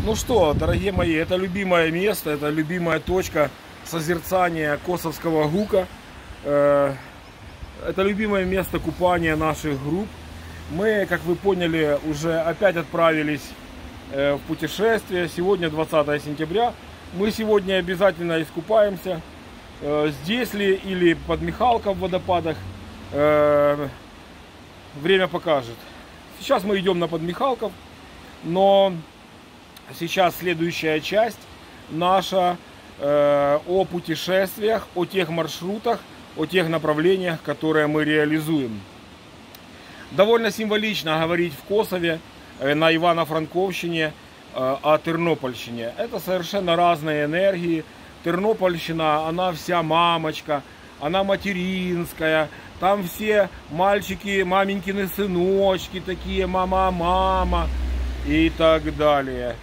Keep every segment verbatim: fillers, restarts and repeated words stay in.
Ну что, дорогие мои, это любимое место, это любимая точка созерцания Косовского ГУКа. Это любимое место купания наших групп. Мы, как вы поняли, уже опять отправились в путешествие. Сегодня двадцатое сентября. Мы сегодня обязательно искупаемся. Здесь ли или под Михалков в водопадах, время покажет. Сейчас мы идем на Подмихалков, но сейчас следующая часть наша э, о путешествиях, о тех маршрутах, о тех направлениях, которые мы реализуем. Довольно символично говорить в Косове, э, на Ивано-Франковщине, э, о Тернопольщине. Это совершенно разные энергии. Тернопольщина, она вся мамочка, она материнская. Там все мальчики, маменькины сыночки такие, мама-мама и так далее.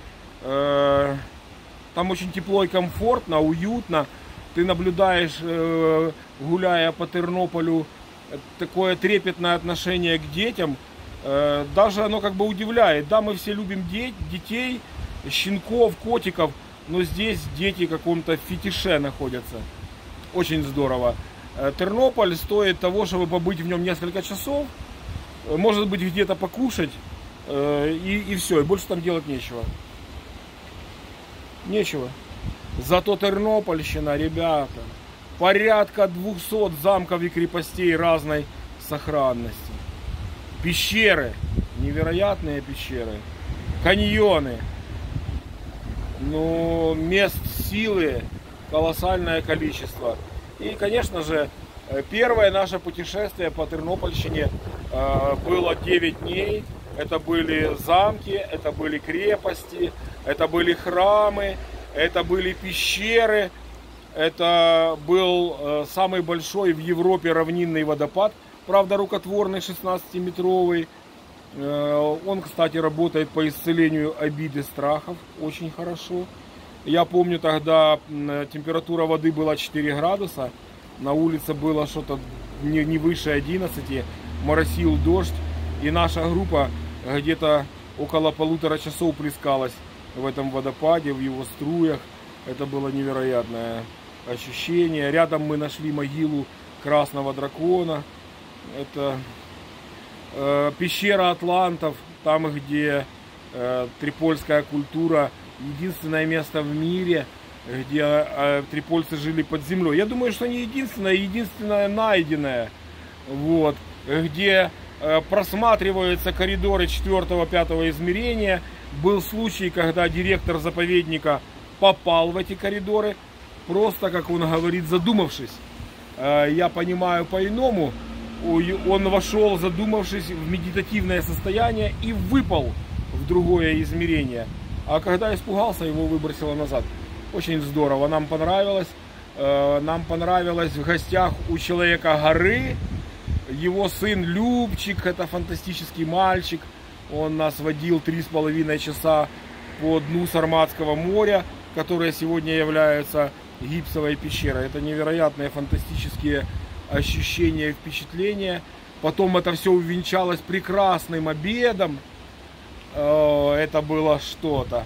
Там очень тепло и комфортно, уютно. Ты наблюдаешь, гуляя по Тернополю, такое трепетное отношение к детям. Даже оно как бы удивляет. Да, мы все любим детей, щенков, котиков, но здесь дети в каком-то фетише находятся. Очень здорово. Тернополь стоит того, чтобы побыть в нем несколько часов, может быть, где-то покушать, и, и все, и больше там делать нечего. Нечего. Зато Тернопольщина, ребята, порядка двухсот замков и крепостей разной сохранности. Пещеры, невероятные пещеры, каньоны, ну, мест силы колоссальное количество. И, конечно же, первое наше путешествие по Тернопольщине было девять дней. Это были замки, это были крепости, это были храмы, это были пещеры. Это был самый большой в Европе равнинный водопад, правда рукотворный, шестнадцатиметровый. Он, кстати, работает по исцелению обид и страхов очень хорошо. Я помню, тогда температура воды была четыре градуса, на улице было что-то не, не выше одиннадцати, моросил дождь, и наша группа где-то около полутора часов плескалась в этом водопаде, в его струях. Это было невероятное ощущение. Рядом мы нашли могилу красного дракона. Это э, пещера атлантов, там, где э, трипольская культура. Единственное место в мире, где э, трипольцы жили под землей. Я думаю, что не единственное, единственное найденное. Вот, где э, просматриваются коридоры четвёртого-пятого измерения. Был случай, когда директор заповедника попал в эти коридоры, просто, как он говорит, задумавшись. Э, я понимаю по-иному. Он вошел, задумавшись, в медитативное состояние и выпал в другое измерение. А когда испугался, его выбросило назад. Очень здорово, нам понравилось. Нам понравилось в гостях у человека горы. Его сын Любчик, это фантастический мальчик. Он нас водил три с половиной часа по дну Сарматского моря, которое сегодня является гипсовой пещерой. Это невероятные фантастические ощущения и впечатления. Потом это все увенчалось прекрасным обедом. Это было что-то.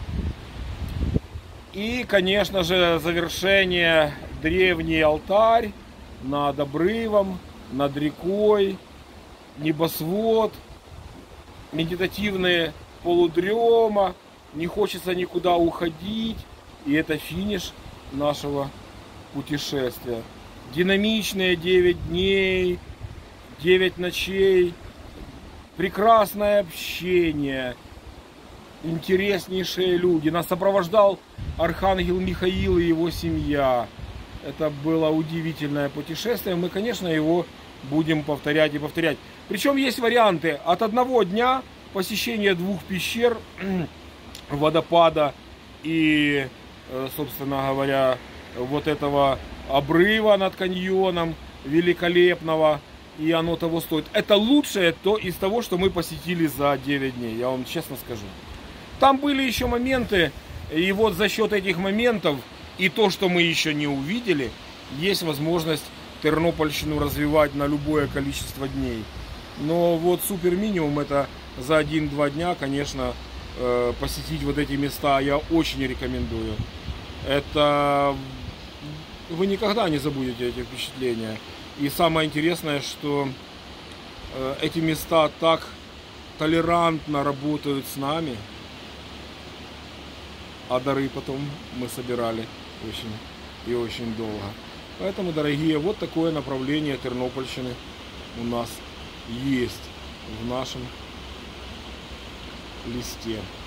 И, конечно же, завершение, древний алтарь над обрывом, над рекой, небосвод, медитативные полудрема, не хочется никуда уходить. И это финиш нашего путешествия. Динамичные девять дней, девять ночей, прекрасное общение, интереснейшие люди. Нас сопровождал архангел Михаил и его семья. Это было удивительное путешествие. Мы, конечно, его будем повторять и повторять. Причем есть варианты от одного дня посещения двух пещер, водопада и, собственно говоря, вот этого обрыва над каньоном великолепного. И оно того стоит. Это лучшее то из того, что мы посетили за девять дней. Я вам честно скажу. Там были еще моменты. И вот за счет этих моментов и то, что мы еще не увидели, есть возможность Тернопольщину развивать на любое количество дней. Но вот супер минимум это за один-два дня, конечно, э, посетить вот эти места, я очень рекомендую. Это вы никогда не забудете эти впечатления. И самое интересное, что э, эти места так толерантно работают с нами, а дары потом мы собирали очень и очень долго. Поэтому, дорогие, вот такое направление Тернопольщины у нас есть в нашем листе.